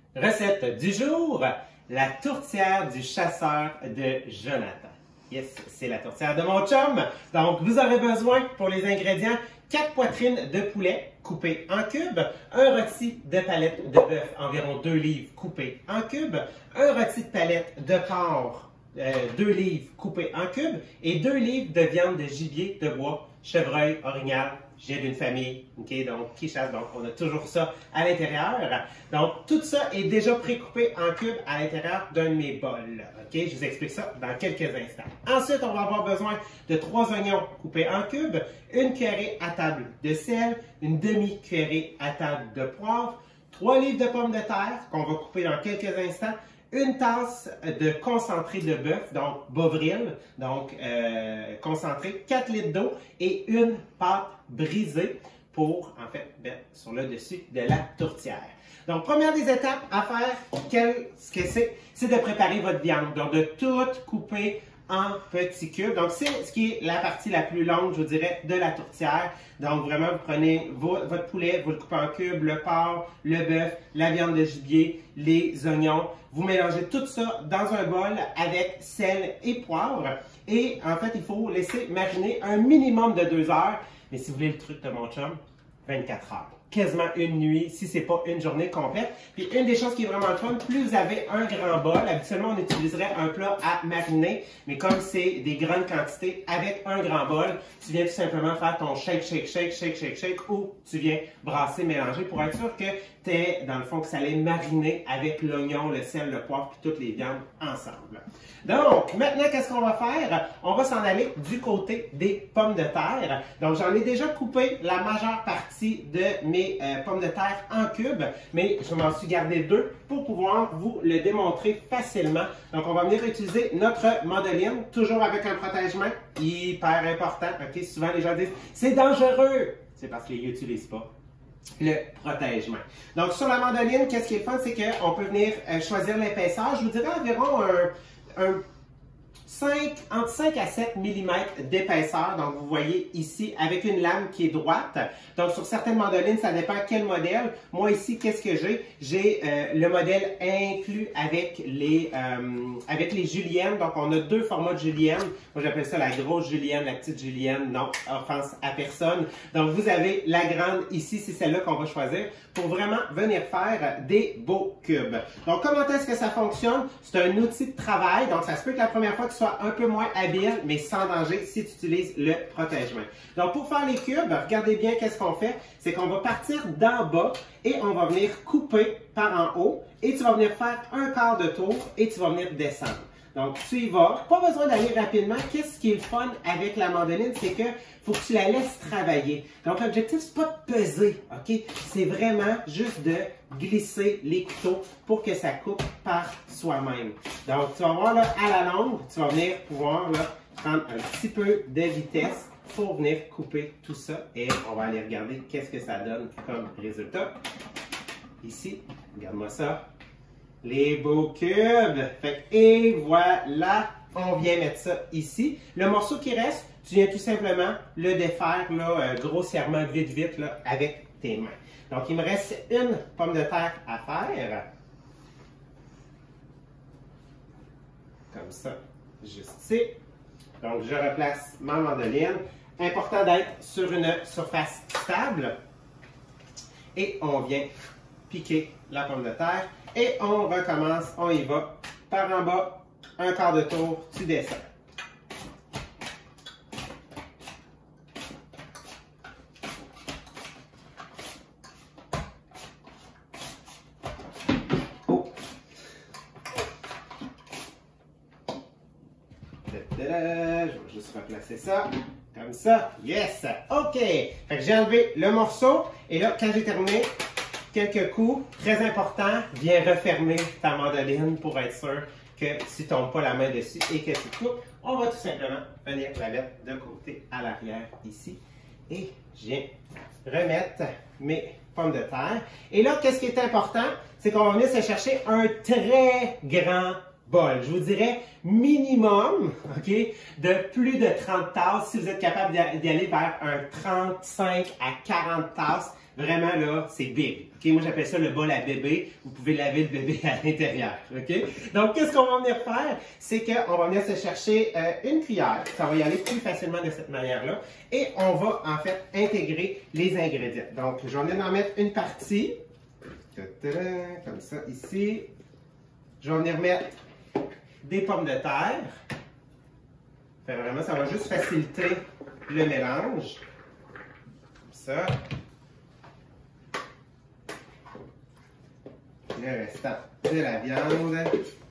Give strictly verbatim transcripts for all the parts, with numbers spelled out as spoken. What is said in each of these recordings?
Recette du jour, la tourtière du chasseur de Jonathan. Yes, c'est la tourtière de mon chum. Donc, vous aurez besoin pour les ingrédients, quatre poitrines de poulet coupées en cubes, un rôti de palette de bœuf, environ deux livres coupés en cubes, un rôti de palette de porc, euh, deux livres coupés en cubes, et deux livres de viande de gibier de bois, chevreuil, orignal. Je viens d'une famille, ok, donc qui chasse, donc on a toujours ça à l'intérieur. Donc tout ça est déjà pré-coupé en cubes à l'intérieur d'un de mes bols. Ok, je vous explique ça dans quelques instants. Ensuite, on va avoir besoin de trois oignons coupés en cubes, une cuillerée à table de sel, une demi-cuillerée à table de poivre, trois livres de pommes de terre qu'on va couper dans quelques instants, une tasse de concentré de bœuf, donc bovril, donc euh, concentré, quatre litres d'eau et une pâte brisée pour, en fait, mettre sur le dessus de la tourtière. Donc, première des étapes à faire, quel, ce que c'est, c'est de préparer votre viande. Donc, de tout couper en petits cubes. Donc, c'est ce qui est la partie la plus longue, je vous dirais, de la tourtière. Donc, vraiment, vous prenez vo votre poulet, vous le coupez en cubes, le porc, le bœuf, la viande de gibier, les oignons. Vous mélangez tout ça dans un bol avec sel et poivre. Et en fait, il faut laisser mariner un minimum de deux heures. Mais si vous voulez le truc de mon chum, vingt-quatre heures. Quasiment une nuit, si ce n'est pas une journée complète. Puis une des choses qui est vraiment le fun, plus vous avez un grand bol, habituellement on utiliserait un plat à mariner, mais comme c'est des grandes quantités, avec un grand bol, tu viens tout simplement faire ton shake, shake, shake, shake, shake, shake, ou tu viens brasser, mélanger pour être sûr que tu es, dans le fond, que ça allait mariner avec l'oignon, le sel, le poivre, puis toutes les viandes ensemble. Donc, maintenant, qu'est-ce qu'on va faire? On va s'en aller du côté des pommes de terre. Donc, j'en ai déjà coupé la majeure partie de mes euh, pommes de terre en cubes, mais je m'en suis gardé deux pour pouvoir vous le démontrer facilement. Donc, on va venir utiliser notre mandoline, toujours avec un protège-main, hyper important. Ok, souvent les gens disent « c'est dangereux ». C'est parce qu'ils n'utilisent pas le protège-main. Donc, sur la mandoline, qu'est-ce qui est fun, c'est qu'on peut venir euh, choisir l'épaisseur. Je vous dirais environ un, un cinq, entre cinq à sept millimètres d'épaisseur. Donc, vous voyez ici, avec une lame qui est droite. Donc, sur certaines mandolines, ça dépend quel modèle. Moi, ici, qu'est-ce que j'ai? J'ai euh, le modèle inclus avec les, euh, avec les juliennes. Donc, on a deux formats de julienne. Moi, j'appelle ça la grosse julienne, la petite julienne. Non, offense à personne. Donc, vous avez la grande ici, c'est celle-là qu'on va choisir pour vraiment venir faire des beaux cubes. Donc, comment est-ce que ça fonctionne? C'est un outil de travail. Donc, ça se peut que la première fois que tu sois un peu moins habile, mais sans danger si tu utilises le protège-main. Donc, pour faire les cubes, regardez bien qu'est-ce qu'on fait. C'est qu'on va partir d'en bas et on va venir couper par en haut et tu vas venir faire un quart de tour et tu vas venir descendre. Donc, tu y vas. Pas besoin d'aller rapidement. Qu'est-ce qui est le fun avec la mandoline? C'est que faut que tu la laisses travailler. Donc, l'objectif, c'est pas de peser, OK? C'est vraiment juste de glisser les couteaux pour que ça coupe par soi-même. Donc, tu vas voir, là, à la longue, tu vas venir pouvoir là, prendre un petit peu de vitesse pour venir couper tout ça. Et on va aller regarder qu'est-ce que ça donne comme résultat. Ici, regarde-moi ça. Les beaux cubes. Fait, et voilà, on vient mettre ça ici. Le morceau qui reste, tu viens tout simplement le défaire là, euh, grossièrement, vite, vite, là, avec tes mains. Donc, il me reste une pomme de terre à faire. Comme ça, juste ici. Donc, je replace ma mandoline. Important d'être sur une surface stable. Et on vient piquer la pomme de terre. Et on recommence, on y va. Par en bas, un quart de tour, tu descends. Oh. Je vais juste replacer ça. Comme ça. Yes! OK! Fait que j'ai enlevé le morceau. Et là, quand j'ai terminé, quelques coups, très important, viens refermer ta mandoline pour être sûr que tu ne tombes pas la main dessus et que tu coupes. On va tout simplement venir la mettre de côté à l'arrière ici. Et je viens remettre mes pommes de terre. Et là, qu'est-ce qui est important? C'est qu'on va venir se chercher un très grand bol. Je vous dirais minimum, OK, de plus de trente tasses. Si vous êtes capable d'y aller vers un trente-cinq à quarante tasses, Vraiment, là, c'est big. Okay? Moi, j'appelle ça le bol à bébé. Vous pouvez laver le bébé à l'intérieur. Okay? Donc, qu'est-ce qu'on va venir faire? C'est qu'on va venir se chercher euh, une cuillère. Ça va y aller plus facilement de cette manière-là. Et on va, en fait, intégrer les ingrédients. Donc, je vais venir en mettre une partie. Comme ça, ici. Je vais venir mettre des pommes de terre. Fait vraiment, ça va juste faciliter le mélange. Comme ça. Le restant de la viande.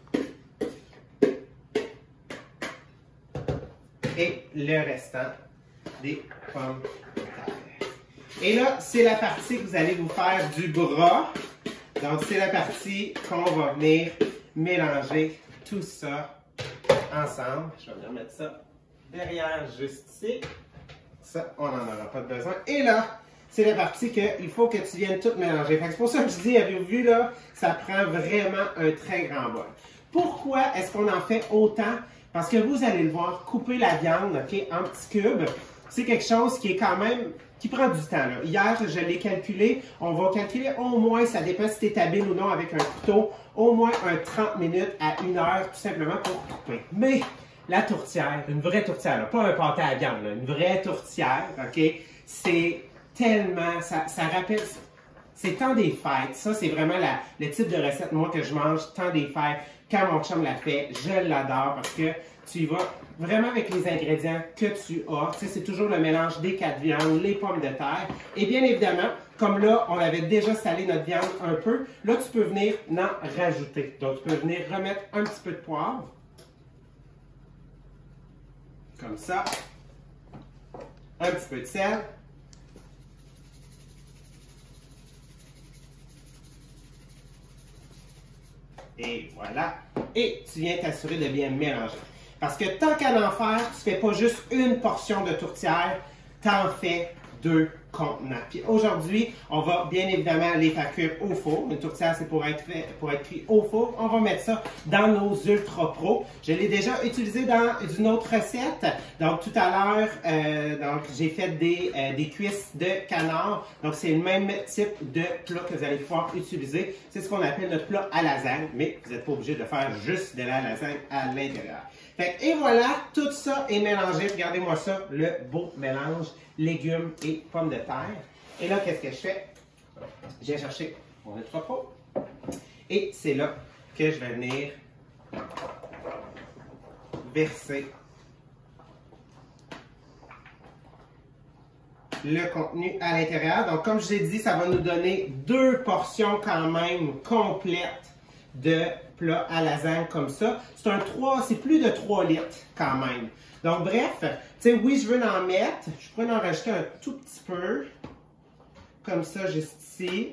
Et le restant des pommes de terre. Et là, c'est la partie que vous allez vous faire du bras. Donc, c'est la partie qu'on va venir mélanger tout ça ensemble. Je vais venir mettre ça derrière, juste ici. Ça, on n'en aura pas besoin. Et là, c'est la partie qu'il faut que tu viennes tout mélanger. C'est pour ça que je dis, avez-vous vu là, ça prend vraiment un très grand bol. Pourquoi est-ce qu'on en fait autant? Parce que vous allez le voir, couper la viande, ok, en petits cubes, c'est quelque chose qui est quand même, qui prend du temps. Là. Hier, je l'ai calculé. On va calculer au moins, ça dépend si tu es habile ou non avec un couteau, au moins un trente minutes à une heure, tout simplement pour couper. Mais la tourtière, une vraie tourtière, là, pas un pâté à viande, là, une vraie tourtière, ok, c'est tellement, ça, ça rappelle, c'est temps des fêtes. Ça, c'est vraiment la, le type de recette, moi, que je mange, temps des fêtes. Quand mon chum l'a fait, je l'adore parce que tu y vas vraiment avec les ingrédients que tu as. Tu sais, c'est toujours le mélange des quatre viandes, les pommes de terre. Et bien évidemment, comme là, on avait déjà salé notre viande un peu, là, tu peux venir en rajouter. Donc, tu peux venir remettre un petit peu de poivre. Comme ça. Un petit peu de sel. Et voilà. Et tu viens t'assurer de bien mélanger. Parce que tant qu'à en faire, tu ne fais pas juste une portion de tourtière, tu en fais deux contenants. Puis aujourd'hui, on va bien évidemment les faire cuire au four. Une tourtière, c'est pour être fait, pour être cuit au four. On va mettre ça dans nos Ultra Pro. Je l'ai déjà utilisé dans une autre recette. Donc tout à l'heure, euh, donc j'ai fait des, euh, des cuisses de canard. Donc c'est le même type de plat que vous allez pouvoir utiliser. C'est ce qu'on appelle notre plat à lasagne, mais vous n'êtes pas obligé de faire juste de la lasagne à l'intérieur. Fait que, et voilà, tout ça est mélangé. Regardez-moi ça, le beau mélange légumes et pommes de terre. Et là, qu'est-ce que je fais? Je viens chercher mon Ultra Pro. Et c'est là que je vais venir verser le contenu à l'intérieur. Donc, comme je l'ai dit, ça va nous donner deux portions quand même complètes de plat à lasagne comme ça. C'est un trois, c'est plus de trois litres quand même. Donc bref, tu sais, oui, je veux en mettre. Je pourrais en rajouter un tout petit peu. Comme ça, juste ici.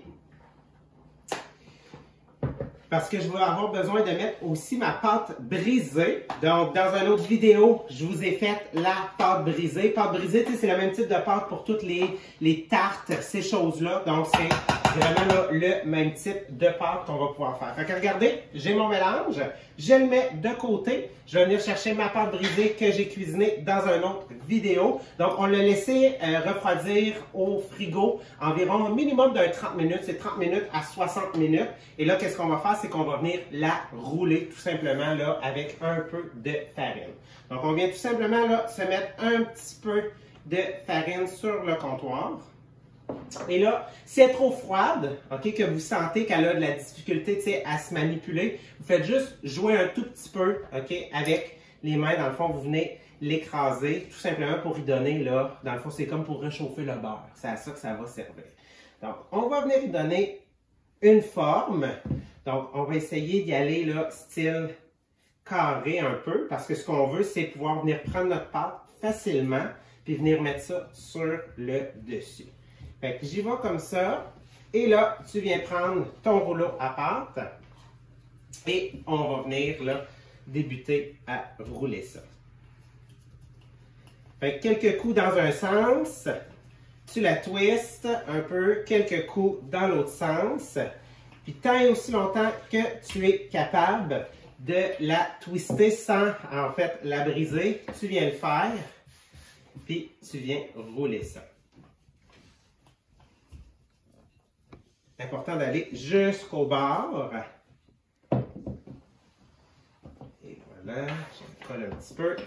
Parce que je vais avoir besoin de mettre aussi ma pâte brisée. Donc, dans une autre vidéo, je vous ai fait la pâte brisée. Pâte brisée, c'est le même type de pâte pour toutes les, les tartes, ces choses-là. Donc, c'est vraiment là, le même type de pâte qu'on va pouvoir faire. Fait que regardez, j'ai mon mélange. Je le mets de côté. Je vais venir chercher ma pâte brisée que j'ai cuisinée dans une autre vidéo. Donc, on l'a laissé euh, refroidir au frigo environ un minimum d'un trente minutes. C'est trente minutes à soixante minutes. Et là, qu'est-ce qu'on va faire? C'est qu'on va venir la rouler tout simplement là avec un peu de farine. Donc, on vient tout simplement là se mettre un petit peu de farine sur le comptoir. Et là, si elle est trop froide, ok, que vous sentez qu'elle a de la difficulté à se manipuler, vous faites juste jouer un tout petit peu, ok, avec les mains. Dans le fond, vous venez l'écraser tout simplement pour y donner, là, dans le fond, c'est comme pour réchauffer le beurre. C'est à ça que ça va servir. Donc, on va venir y donner une forme. Donc, on va essayer d'y aller, là, style carré un peu, parce que ce qu'on veut, c'est pouvoir venir prendre notre pâte facilement, puis venir mettre ça sur le dessus. Fait que j'y vais comme ça, et là, tu viens prendre ton rouleau à pâte, et on va venir, là, débuter à rouler ça. Fait que quelques coups dans un sens, tu la twistes un peu, quelques coups dans l'autre sens, puis tant et aussi longtemps que tu es capable de la twister sans, en fait, la briser, tu viens le faire, puis tu viens rouler ça. C'est important d'aller jusqu'au bord. Et voilà, je colle un petit peu.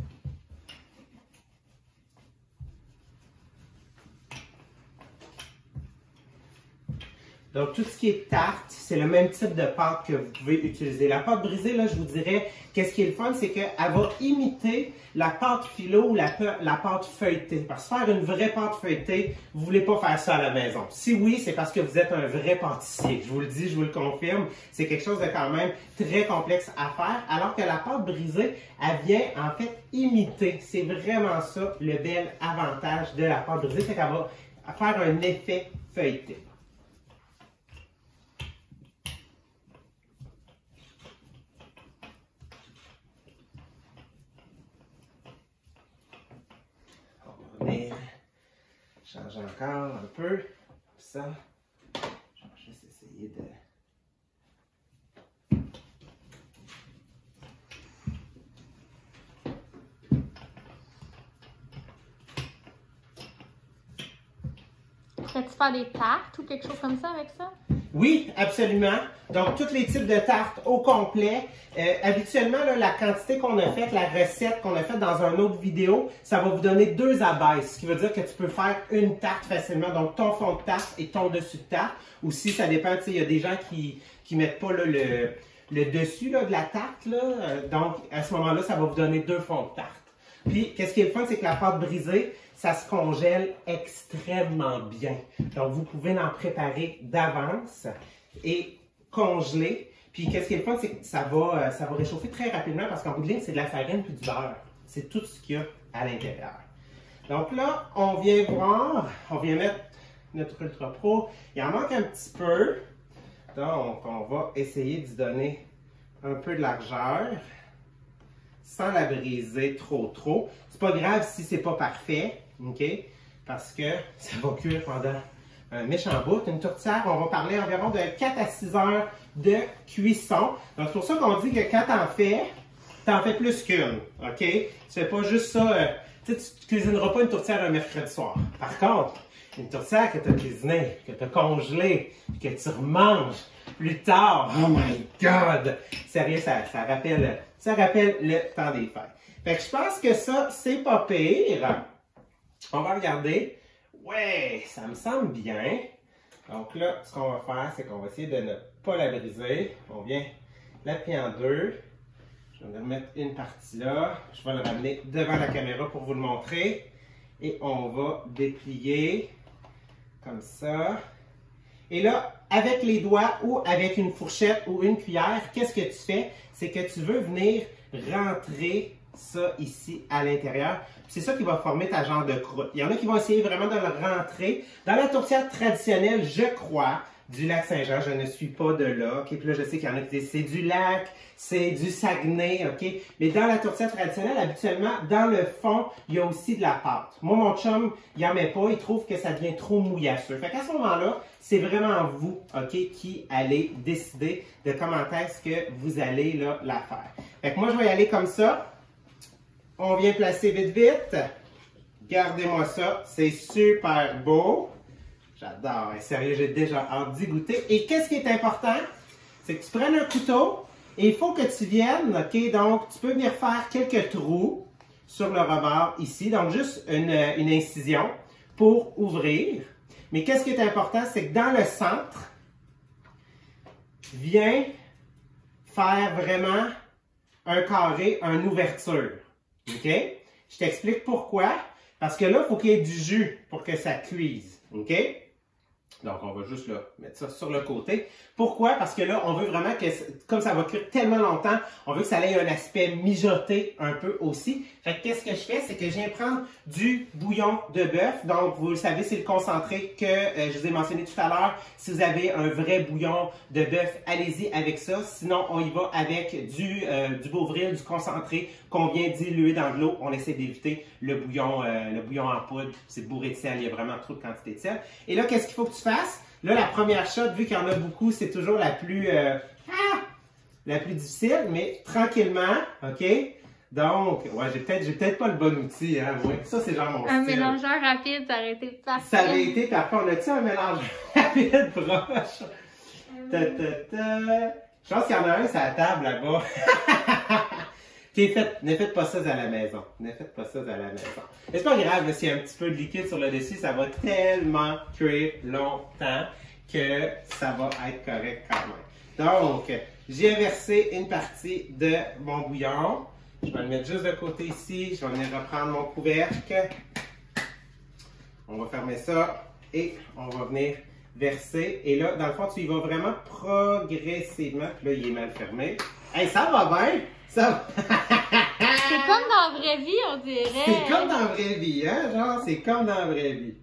Donc, tout ce qui est tarte, c'est le même type de pâte que vous pouvez utiliser. La pâte brisée, là, je vous dirais, qu'est-ce qui est le fun, c'est qu'elle va imiter la pâte philo ou la, la pâte feuilletée. Parce que faire une vraie pâte feuilletée, vous ne voulez pas faire ça à la maison. Si oui, c'est parce que vous êtes un vrai pâtissier. Je vous le dis, je vous le confirme. C'est quelque chose de quand même très complexe à faire. Alors que la pâte brisée, elle vient en fait imiter. C'est vraiment ça le bel avantage de la pâte brisée, c'est qu'elle va faire un effet feuilleté. Change encore un peu, comme ça. Je vais juste essayer de... Pourrais-tu faire des tartes ou quelque chose comme ça avec ça? Oui, absolument. Donc, tous les types de tartes au complet. Euh, habituellement, là, la quantité qu'on a faite, la recette qu'on a faite dans une autre vidéo, ça va vous donner deux abaisses, ce qui veut dire que tu peux faire une tarte facilement. Donc, ton fond de tarte et ton dessus de tarte. Ou si ça dépend, tu sais, il y a des gens qui ne mettent pas là, le, le dessus là, de la tarte. Là. Euh, donc, à ce moment-là, ça va vous donner deux fonds de tarte. Puis, qu'est-ce qui est le fun, c'est que la pâte brisée, ça se congèle extrêmement bien. Donc, vous pouvez en préparer d'avance et congeler. Puis, qu'est-ce qui est le fun, c'est que ça va, ça va réchauffer très rapidement parce qu'en bout de ligne, c'est de la farine puis du beurre. C'est tout ce qu'il y a à l'intérieur. Donc là, on vient voir, on vient mettre notre Ultra Pro. Il en manque un petit peu. Donc, on va essayer d'y donner un peu de largeur sans la briser trop trop. C'est pas grave si c'est pas parfait, ok? Parce que ça va cuire pendant un méchant bout. Une tourtière, on va parler environ de quatre à six heures de cuisson. Donc c'est pour ça qu'on dit que quand t'en fais, t'en fais plus qu'une, ok? Tu fais pas juste ça, euh, tu sais, tu cuisineras pas une tourtière un mercredi soir. Par contre, une tourtière que tu as cuisinée, que tu as congelée, que tu remanges plus tard, oh my god! Sérieux, ça, ça rappelle, ça rappelle le temps des fêtes. Fait que je pense que ça, c'est pas pire. On va regarder. Ouais, ça me semble bien. Donc là, ce qu'on va faire, c'est qu'on va essayer de ne pas la briser. On vient la plier en deux. Je vais remettre une partie là. Je vais le ramener devant la caméra pour vous le montrer. Et on va déplier comme ça. Et là, avec les doigts ou avec une fourchette ou une cuillère, qu'est-ce que tu fais? C'est que tu veux venir rentrer ça ici à l'intérieur. C'est ça qui va former ta genre de croûte. Il y en a qui vont essayer vraiment de le rentrer. Dans la tourtière traditionnelle, je crois, du lac Saint-Jean, je ne suis pas de là. Okay? Puis là, je sais qu'il y en a qui disent c'est du lac, c'est du Saguenay, ok? Mais dans la tourtière traditionnelle, habituellement, dans le fond, il y a aussi de la pâte. Moi, mon chum, il n'en met pas, il trouve que ça devient trop mouillasseux. Fait qu'à ce moment-là, c'est vraiment vous, ok, qui allez décider de comment est-ce que vous allez là, la faire. Fait que moi, je vais y aller comme ça. On vient placer vite, vite. Regardez-moi ça, c'est super beau. J'adore, sérieux, j'ai déjà hâte d'y goûter. Et qu'est-ce qui est important? C'est que tu prennes un couteau et il faut que tu viennes, ok? Donc, tu peux venir faire quelques trous sur le rebord ici. Donc, juste une, une incision pour ouvrir. Mais qu'est-ce qui est important? C'est que dans le centre, viens faire vraiment un carré, une ouverture. OK? Je t'explique pourquoi. Parce que là, il faut qu'il y ait du jus pour que ça cuise. OK? Donc, on va juste là, mettre ça sur le côté. Pourquoi? Parce que là, on veut vraiment que, comme ça va cuire tellement longtemps, on veut que ça ait un aspect mijoté un peu aussi. Fait que qu'est-ce que je fais? C'est que je viens prendre du bouillon de bœuf. Donc, vous le savez, c'est le concentré que euh, je vous ai mentionné tout à l'heure. Si vous avez un vrai bouillon de bœuf, allez-y avec ça. Sinon, on y va avec du, euh, du Beauvril, du concentré qu'on vient diluer dans de l'eau. On essaie d'éviter le bouillon, euh, le bouillon en poudre. C'est bourré de sel. Il y a vraiment trop de quantité de sel. Et là, qu'est-ce qu'il faut que tu fasses? Là, la première shot, vu qu'il y en a beaucoup, c'est toujours la plus, euh, ah, la plus difficile, mais tranquillement, OK? Donc, ouais, j'ai peut-être j'ai peut-être pas le bon outil, hein, moi. Ça, c'est genre mon Un style. mélangeur rapide, ça aurait été parfait. Ça avait été parfait. On a-tu un mélange rapide proche? Ta, ta, ta. Je pense qu'il y en a un sur la table là-bas. Okay, faites, ne faites pas ça à la maison. Ne faites pas ça à la maison. Mais c'est pas grave, s'il y a un petit peu de liquide sur le dessus, ça va tellement cuire longtemps que ça va être correct quand même. Donc, j'ai versé une partie de mon bouillon. Je vais le mettre juste de côté ici. Je vais venir reprendre mon couvercle. On va fermer ça et on va venir verser. Et là, dans le fond, tu y vas vraiment progressivement. Puis là, il est mal fermé. Hey, ça va bien! Ça va. C'est comme dans la vraie vie, on dirait. C'est comme dans la vraie vie, hein? Genre, c'est comme dans la vraie vie.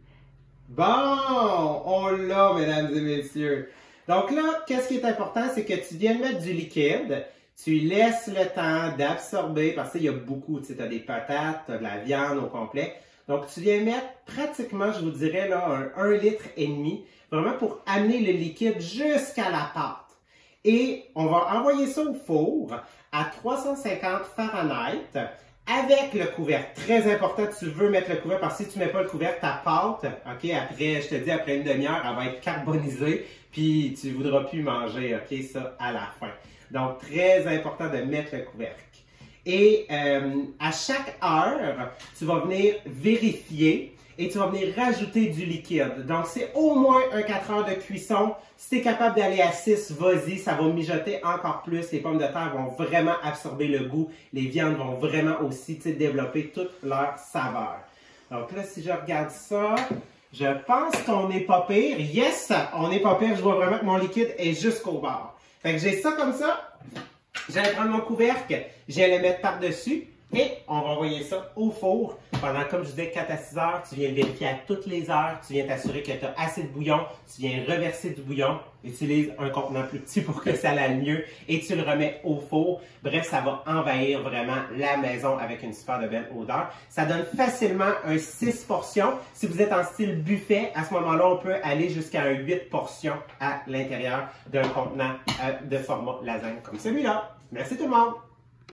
Bon, on l'a, mesdames et messieurs. Donc là, qu'est-ce qui est important, c'est que tu viens mettre du liquide. Tu laisses le temps d'absorber, parce qu'il y a beaucoup, tu sais, tu as des patates, tu as de la viande au complet. Donc, tu viens mettre pratiquement, je vous dirais, là, un un litre et demi, vraiment pour amener le liquide jusqu'à la pâte. Et on va envoyer ça au four à trois cent cinquante Fahrenheit avec le couvercle. Très important, tu veux mettre le couvercle parce que si tu ne mets pas le couvercle, ta pâte, ok, après, je te dis, après une demi-heure, elle va être carbonisée, puis tu ne voudras plus manger, ok, ça à la fin. Donc, très important de mettre le couvercle. Et euh, à chaque heure, tu vas venir vérifier et tu vas venir rajouter du liquide. Donc, c'est au moins un quatre heures de cuisson. Si tu es capable d'aller à six, vas-y, ça va mijoter encore plus. Les pommes de terre vont vraiment absorber le goût. Les viandes vont vraiment aussi développer toute leur saveur. Donc là, si je regarde ça, je pense qu'on n'est pas pire. Yes, on n'est pas pire. Je vois vraiment que mon liquide est jusqu'au bord. Fait que j'ai ça comme ça. J'allais prendre mon couvercle, j'allais le mettre par-dessus. Et on va envoyer ça au four pendant, comme je disais, quatre à six heures. Tu viens vérifier à toutes les heures. Tu viens t'assurer que tu as assez de bouillon. Tu viens reverser du bouillon. Utilise un contenant plus petit pour que ça aille mieux. Et tu le remets au four. Bref, ça va envahir vraiment la maison avec une super de belle odeur. Ça donne facilement un six portions. Si vous êtes en style buffet, à ce moment-là, on peut aller jusqu'à un huit portions à l'intérieur d'un contenant de format lasagne comme celui-là. Merci tout le monde!